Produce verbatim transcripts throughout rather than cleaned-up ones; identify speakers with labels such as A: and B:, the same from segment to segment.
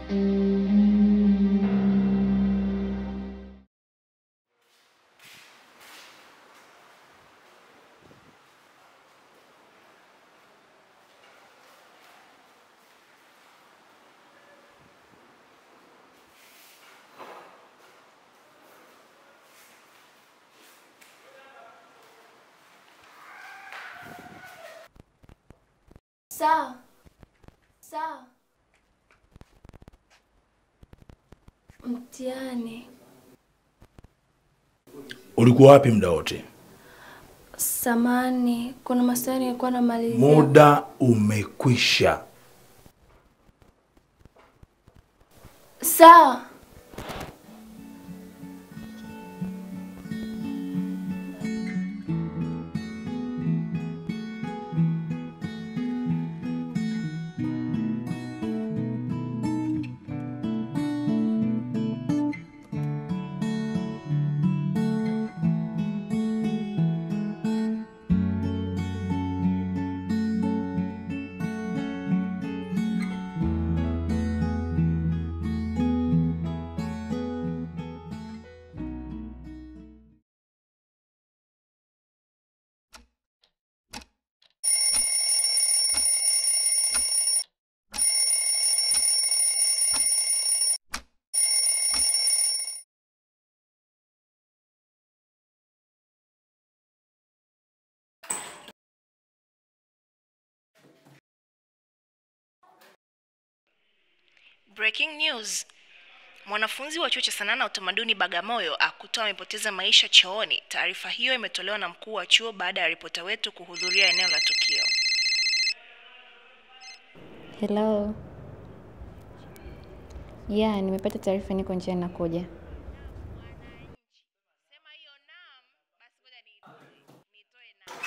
A: Sawa. Sawa. Mtihani.
B: Ulikuwa wapi muda wote?
A: Samani, kuna maswali nilikuwa namalizia.
B: Muda umekwisha.
A: Sawa.
C: Breaking news. Mwanafunzi wa chuo cha sanaa na utamaduni Bagamoyo akutwa amepoteza maisha chooni. Taarifa hiyo imetolewa na mkuu wa chuo baada ya ripota wetu kuhudhuria eneo la tukio.
D: Hello. Yeah, nimepata taarifa, niko njiani nakuja.
C: Sema hiyo naam, basi ngoja nitoe naam.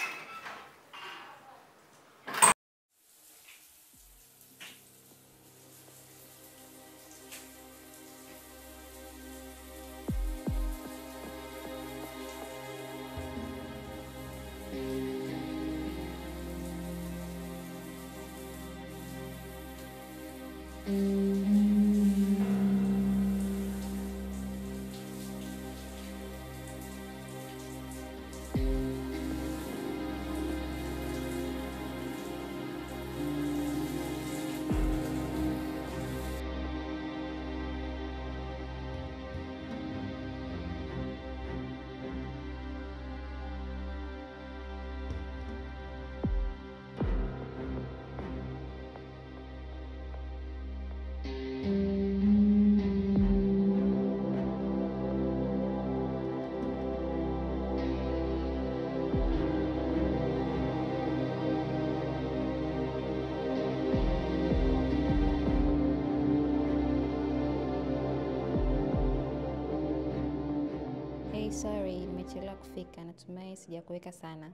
D: Sorry, nimechelewa kufika. Natumai sijakuweka sana.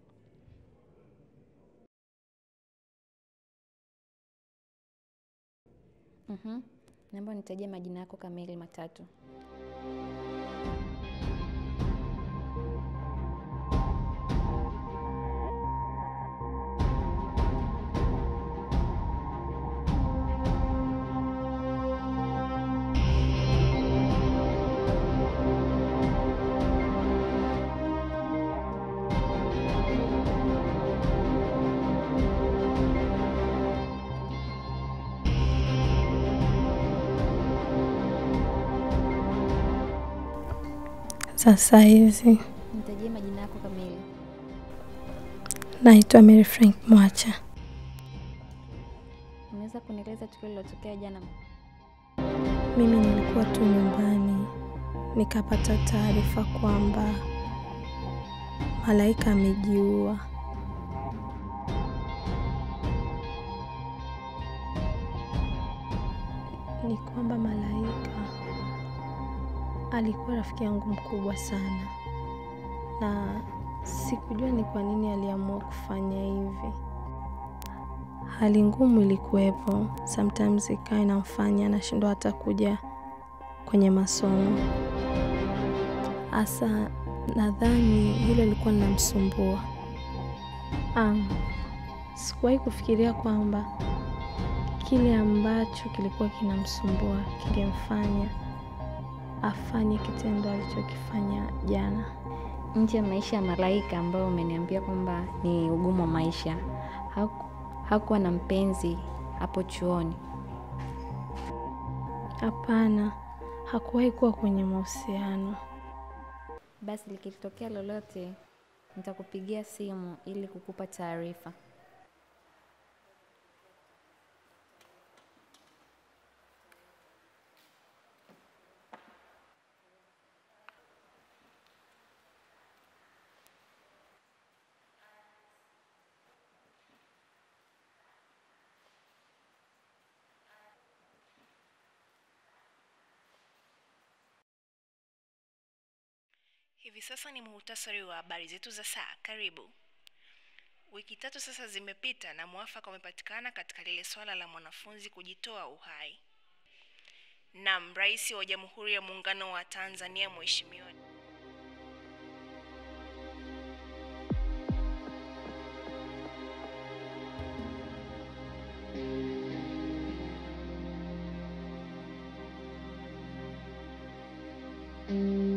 D: Mhm. Naomba nitajie majina yako kamili matatu.
E: Sasa hizi
D: nitajie majina yako kamili.
E: Naitwa Mary Frank Mwacha.
D: Unaweza kunieleza tukio lilotokea jana?
E: Mimi nilikuwa tu nyumbani nikapata taarifa kwamba Malaika amejiua. Ni kwamba Malaika alikuwa rafiki yangu mkubwa sana, na sikujua ni kwa nini aliamua kufanya hivi. Hali ngumu ilikuwepo, sometimes ikawa inamfanya anashindwa hata kuja kwenye masomo. Asa nadhani hilo lilikuwa linamsumbua. Um, sikuwahi kufikiria kwamba kile ambacho kilikuwa kinamsumbua kilimfanya afanye kitendo alichokifanya jana.
D: Nje ya maisha ya malaika ambayo umeniambia kwamba ni ugumu wa maisha, haku, hakuwa na mpenzi hapo chuoni?
E: Hapana, hakuwahi kuwa kwenye mahusiano.
D: Basi likitokea lolote nitakupigia simu ili kukupa taarifa.
C: Hivi sasa ni muhtasari wa habari zetu za saa. Karibu. Wiki tatu sasa zimepita na mwafaka umepatikana katika lile swala la mwanafunzi kujitoa uhai. Naam, Rais wa Jamhuri ya Muungano wa Tanzania Mheshimiwa
D: Mm.